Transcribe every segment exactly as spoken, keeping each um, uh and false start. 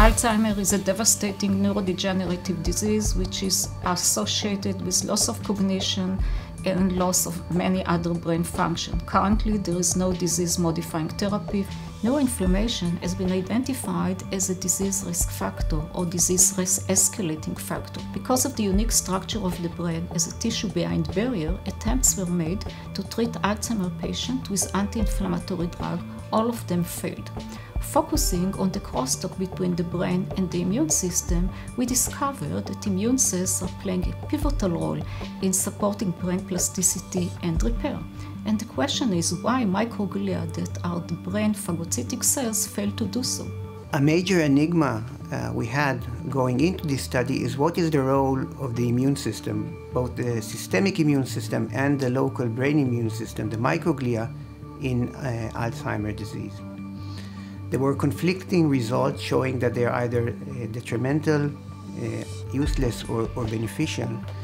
Alzheimer's is a devastating neurodegenerative disease which is associated with loss of cognition and loss of many other brain functions. Currently, there is no disease-modifying therapy. Neuroinflammation has been identified as a disease risk factor or disease risk escalating factor. Because of the unique structure of the brain as a tissue-behind barrier, attempts were made to treat Alzheimer's patients with anti-inflammatory drugs. All of them failed. Focusing on the crosstalk between the brain and the immune system, we discovered that immune cells are playing a pivotal role in supporting brain plasticity and repair. And the question is why microglia that are the brain phagocytic cells fail to do so. A major enigma uh, we had going into this study is what is the role of the immune system, both the systemic immune system and the local brain immune system, the microglia, in uh, Alzheimer's disease. There were conflicting results showing that they are either uh, detrimental, uh, useless, or, or beneficial.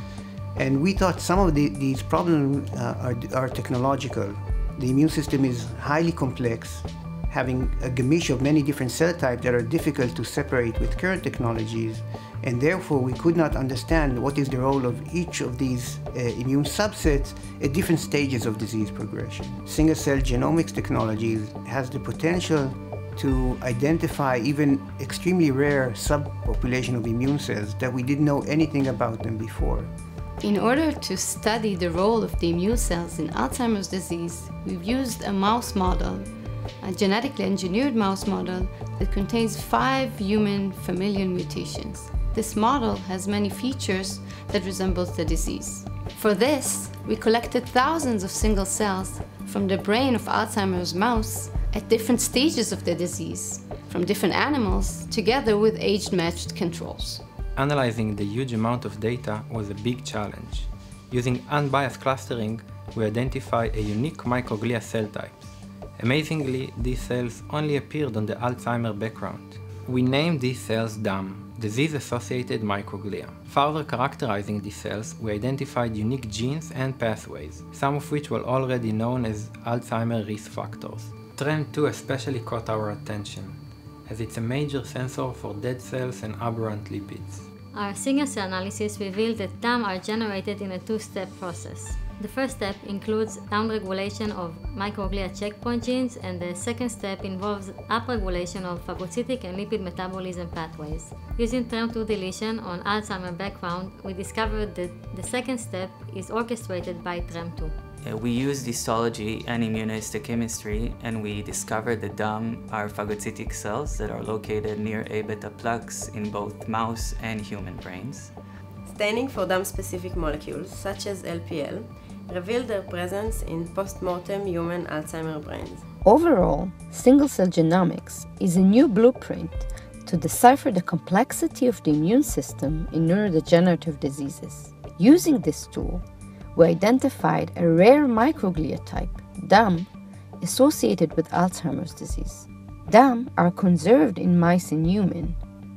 And we thought some of the, these problems uh, are, are technological. The immune system is highly complex, having a gamish of many different cell types that are difficult to separate with current technologies. And therefore, we could not understand what is the role of each of these uh, immune subsets at different stages of disease progression. Single-cell genomics technologies has the potential to identify even extremely rare subpopulation of immune cells that we didn't know anything about them before. In order to study the role of the immune cells in Alzheimer's disease, we've used a mouse model, a genetically engineered mouse model that contains five human familial mutations. This model has many features that resemble the disease. For this, we collected thousands of single cells from the brain of Alzheimer's mouse at different stages of the disease, from different animals, together with age-matched controls. Analyzing the huge amount of data was a big challenge. Using unbiased clustering, we identified a unique microglia cell types. Amazingly, these cells only appeared on the Alzheimer's background. We named these cells D A M, disease-associated microglia. Further characterizing these cells, we identified unique genes and pathways, some of which were already known as Alzheimer's risk factors. T R E M two especially caught our attention, as it's a major sensor for dead cells and aberrant lipids. Our single-cell analysis revealed that D A M are generated in a two-step process. The first step includes downregulation of microglia checkpoint genes, and the second step involves upregulation of phagocytic and lipid metabolism pathways. Using T R E M two deletion on Alzheimer's background, we discovered that the second step is orchestrated by T R E M two. We used histology and immunohistochemistry, and we discovered that D A M are phagocytic cells that are located near A beta plaques in both mouse and human brains. Staining for D A M-specific molecules, such as L P L, revealed their presence in post-mortem human Alzheimer's brains. Overall, single-cell genomics is a new blueprint to decipher the complexity of the immune system in neurodegenerative diseases. Using this tool, we identified a rare microglia type, D A M, associated with Alzheimer's disease. D A M are conserved in mice and human.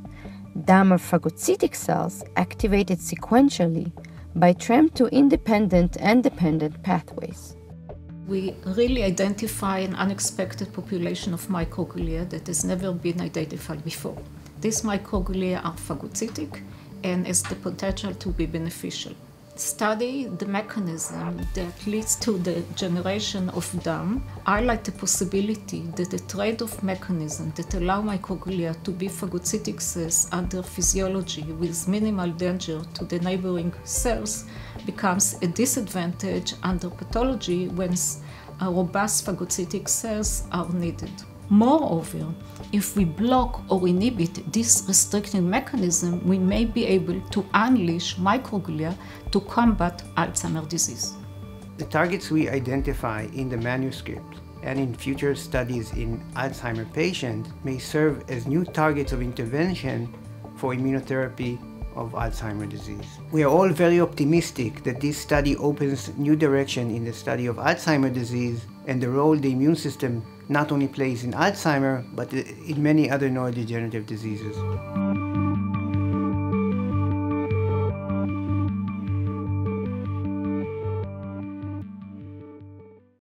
D A M are phagocytic cells activated sequentially by T R E M two independent and dependent pathways. We really identify an unexpected population of microglia that has never been identified before. These microglia are phagocytic and has the potential to be beneficial. Study the mechanism that leads to the generation of D A M highlight the possibility that the trade-off mechanism that allow microglia to be phagocytic cells under physiology with minimal danger to the neighboring cells becomes a disadvantage under pathology when robust phagocytic cells are needed. Moreover, if we block or inhibit this restricting mechanism, we may be able to unleash microglia to combat Alzheimer's disease. The targets we identify in the manuscript and in future studies in Alzheimer's patients may serve as new targets of intervention for immunotherapy of Alzheimer's disease. We are all very optimistic that this study opens new direction in the study of Alzheimer's disease and the role the immune system not only plays in Alzheimer's, but in many other neurodegenerative diseases.